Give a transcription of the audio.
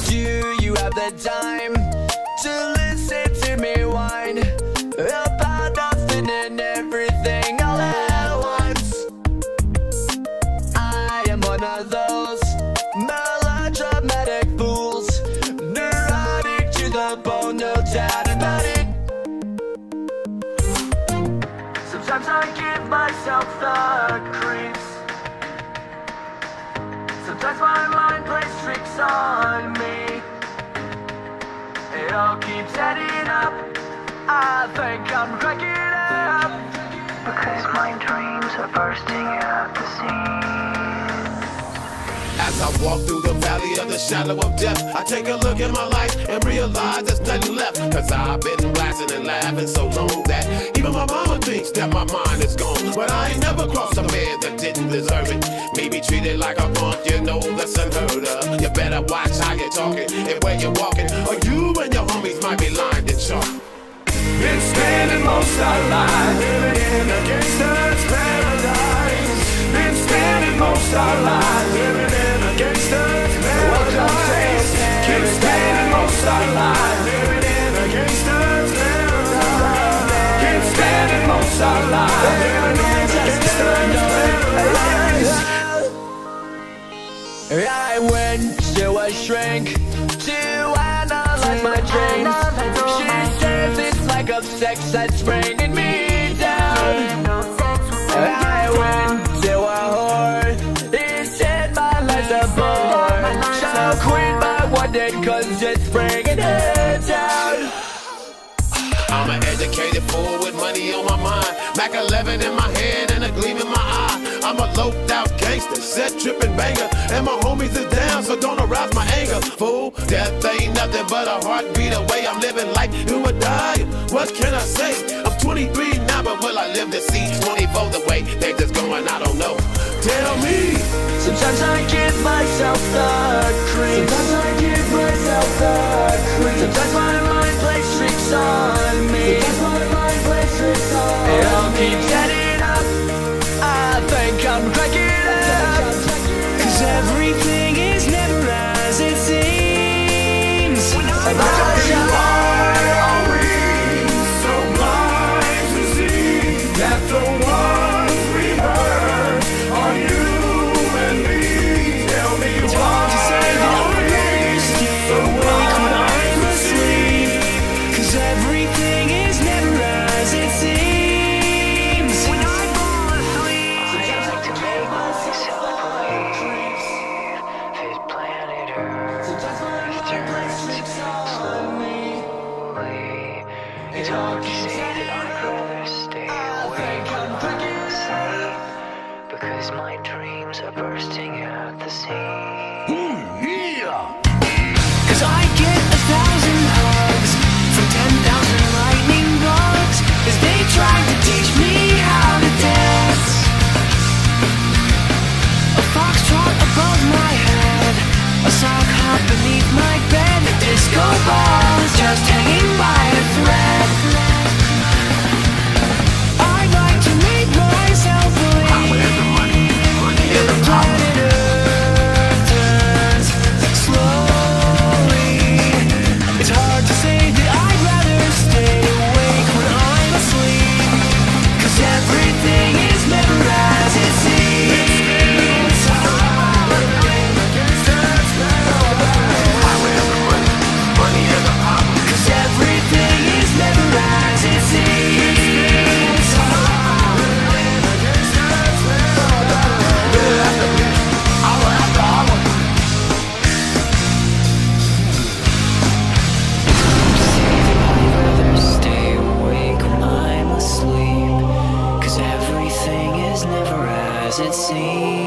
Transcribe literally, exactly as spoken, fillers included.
Do you have the time to listen to me whine about nothing and everything all at once? I am one of those melodramatic fools, neurotic to the bone, no doubt about it. Sometimes I give myself the creeps. Sometimes my mind plays tricks on me. It all keeps adding up. I think I'm cracking up, because my dreams are bursting at the seams. As I walk through the valley of the shadow of death, I take a look at my life and realize there's nothing left. Cause I've been blasting and laughing so long that even my mama thinks that my mind is gone. But I ain't never crossed a man that didn't deserve it. Me be treated like a punk, you know that's unheard of. You better watch how you're talking and where you're walking, or you and your homies might be lined in chalk. Been spending most our lives living in a gangster's paradise. Been spending most our lives living in a gangster's paradise. Keep spending most our lives living in a gangster's paradise. Keep spending most our lives living in a gangster's paradise. I went to a shrink to analyze my dreams. She says it's lack of sex that's bringing me down. I went to a whore, he said my life's a bore. So quit my one day cause it's bringing her down. I'm an educated fool with money on my mind, Mac eleven in my hand and a gleam in my eye. I'm a loped out gangster, set tripping banger, and my homies is down, so don't arouse my anger. Fool, death ain't nothing but a heartbeat away. I'm living life, do or die. What can I say? I'm twenty-three now, but will I live to see twenty-four the way they just going? I don't know. Tell me. Sometimes I give myself the creeps. Sometimes I give myself the creeps. Sometimes my mind plays tricks on me. Sometimes my mind plays tricks on me. It all keeps adding up. I think I'm cracking up. Cause everything is never as it seems. And that's you are, are we so blind to see that the ones we hurt are you and me? Tell me it's hard to say that I stay awake when I'm asleep. Cause everything is never as it seems. When I fall asleep, I like to make myself believe this planet Earth turns slowly. It's hard to say that I'd rather stay awake when I'm asleep, because my dreams are bursting at the seams. Cause I get a thousand hugs from ten thousand lightning bugs as they try to teach me how to dance. A foxtrot above my head, a sock hop beneath my bed, a disco ball is just hanging by a thread. I'd like to make myself believe that the planet Earth turns slowly. It's hard to say that I'd rather stay awake when I'm asleep, cause everything is never as it seems. Cause everything is never as it seems. I'd rather stay awake when I'm asleep, cause everything is never as it seems.